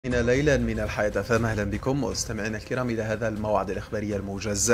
ليلا من الحياة فهم. أهلا بكم مستمعينا الكرام إلى هذا الموعد الإخباري الموجز.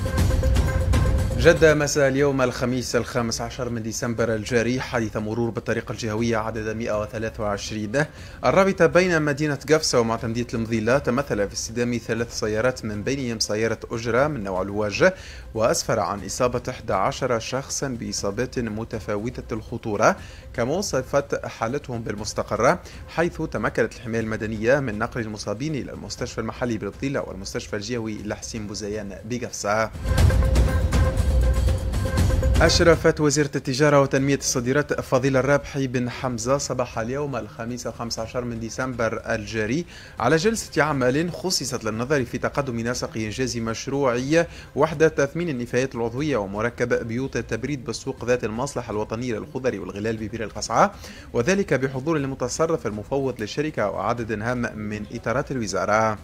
جدة مساء اليوم الخميس 15 من ديسمبر الجاري حادث مرور بالطريق الجهوية عدد 123. الرابطة بين مدينة قفصة ومعتمدية المضيلة تمثل في اصطدام 3 سيارات من بينهم سيارة أجرة من نوع الواج، وأسفر عن إصابة 11 شخصا بإصابات متفاوتة الخطورة، كما وصفت حالتهم بالمستقرة، حيث تمكنت الحماية المدنية من نقل المصابين إلى المستشفى المحلي بالمضيلة والمستشفى الجهوي لحسين بوزيان بقفصة. أشرفت وزيرة التجارة وتنمية الصادرات فضيلة الرابحي بن حمزة صباح اليوم الخميس 15 من ديسمبر الجاري على جلسة عمل خصصت للنظر في تقدم نسق إنجاز مشروعي وحدة تثمين النفايات العضوية ومركب بيوت التبريد بالسوق ذات المصلحة الوطنية للخضر والغلال ببير القصعة، وذلك بحضور المتصرف المفوض للشركة وعدد هام من إطارات الوزارة.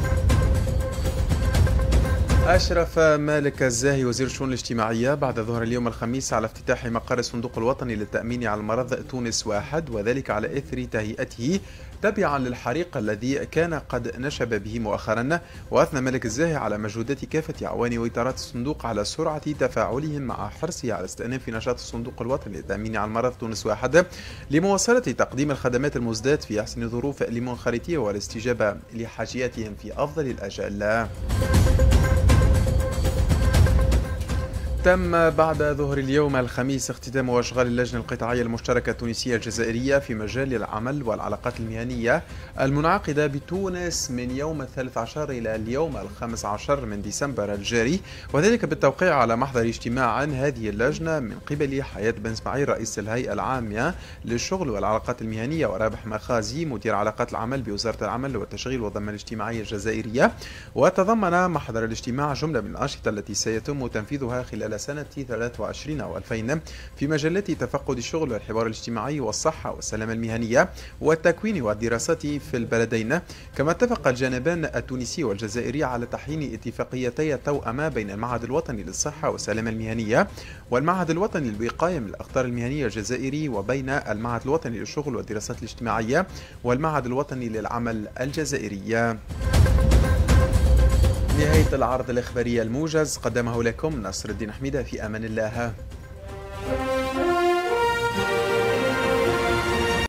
أشرف مالك الزاهي وزير الشؤون الاجتماعية بعد ظهر اليوم الخميس على افتتاح مقر الصندوق الوطني للتأمين على المرض تونس 1، وذلك على إثر تهيئته تبعا للحريق الذي كان قد نشب به مؤخرا. وأثنى مالك الزاهي على مجهودات كافة أعوان وإطارات الصندوق على سرعة تفاعلهم مع حرصه على استئناف نشاط الصندوق الوطني للتأمين على المرض تونس 1 لمواصلة تقديم الخدمات المزدات في أحسن ظروف المنخرطين والاستجابة لحاجياتهم في أفضل الأجال. تم بعد ظهر اليوم الخميس اختتام أشغال اللجنة القطاعية المشتركة التونسية الجزائرية في مجال العمل والعلاقات المهنية المنعقدة بتونس من يوم 13 إلى اليوم 15 من ديسمبر الجاري، وذلك بالتوقيع على محضر اجتماع هذه اللجنة من قبل حياة بن اسماعيل رئيس الهيئة العامة للشغل والعلاقات المهنية، ورابح مخازي مدير علاقات العمل بوزارة العمل والتشغيل والضمان الاجتماعي الجزائرية. وتضمن محضر الاجتماع جملة من الأنشطة التي سيتم تنفيذها خلال سنة 23 أو 2000 في مجالات تفقد الشغل والحوار الاجتماعي والصحة والسلامة المهنية والتكوين والدراسات في البلدين. كما اتفق الجانبان التونسي والجزائري على تحيين اتفاقيتي توأمة بين المعهد الوطني للصحة والسلامة المهنية والمعهد الوطني للوقاية من الأخطار المهنية الجزائري، وبين المعهد الوطني للشغل والدراسات الاجتماعية والمعهد الوطني للعمل الجزائري. نهاية العرض الإخباري الموجز، قدمه لكم نصر الدين حميدة، في أمان الله.